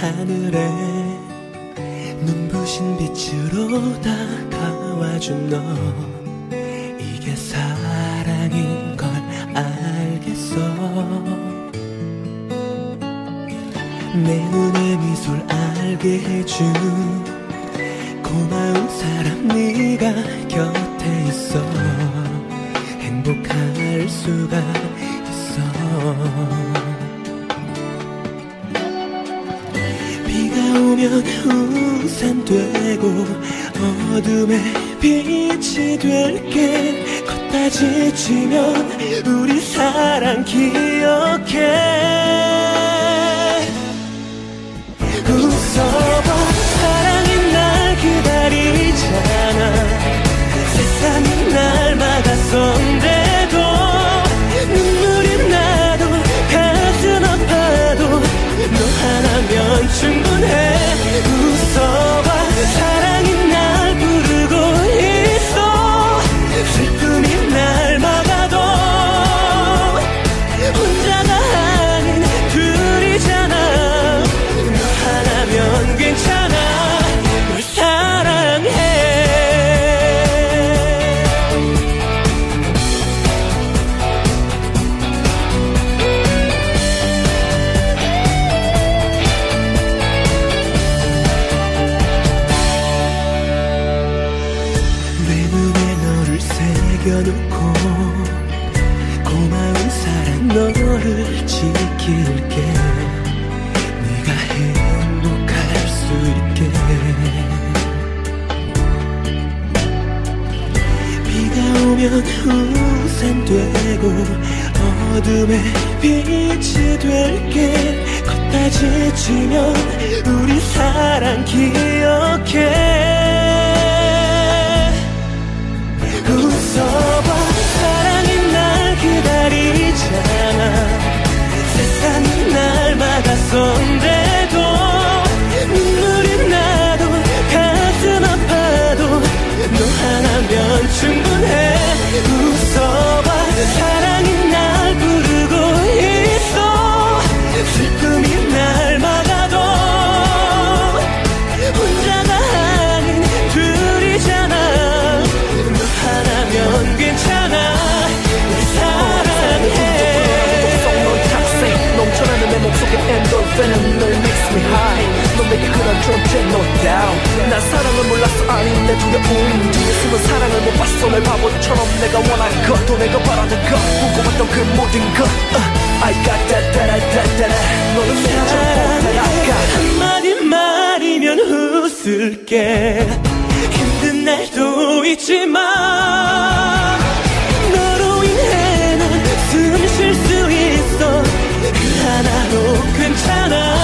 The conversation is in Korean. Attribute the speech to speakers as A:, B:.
A: 하늘에 눈부신 빛으로 다가와준 너, 이게 사랑인 걸 알겠어. 내 눈의 미소를 알게 해준 고마운 사람 네가 곁에 있어. 행복할 수가 있어. 비가 오면 우산 되고 어둠에 빛이 될게. 걷다 지치면 우리 사랑 기억해. 웃어봐, 사랑이 날 기다리잖아. 세상이 날 막았었는데도 눈물이 나도 가슴 아파도 너 하나면 충분해. 웃어봐, 사랑이 날 부르고 있어. 슬픔이 날 막아도 혼자가 아닌 둘이잖아. 너 하나면 괜찮아. 널 사랑해. 새겨놓고 고마운 사랑 너를 지킬게. 네가 행복할 수 있게. 비가 오면 우산 되고 어둠에 빛이 될게. 걷다 지치면 우리 사랑 기억해. 웃어봐, 사랑이 날 기다리잖아. 세상이 날 막았었는데도 눈물이 나도 가슴 아파도 너 하나면 충분해. 웃어봐, 사랑이 날 부르고 있어. 슬픔이 날 막아도 혼자가 아닌 둘이잖아. 하나면 괜찮아. 널 사랑해.
B: 넘쳐나는 내 몸속에 엔돌핀은 널 makes me high. 넌 내게 그런 존재 no doubt. 난 사랑을 몰랐어. 아니 내 두려움 뒤에 숨은 사랑을 못 봤어. 날 바보처럼 내가 원한 것도 내가 바라던 것 꿈꿔왔던 그 모든 것 I got that that that that. 너는 내 전부 다
A: 한마디 말이면 웃을게. 힘든 날도 있지만 너로 인해 난 숨 쉴 수 있어. 그 하나로 괜찮아.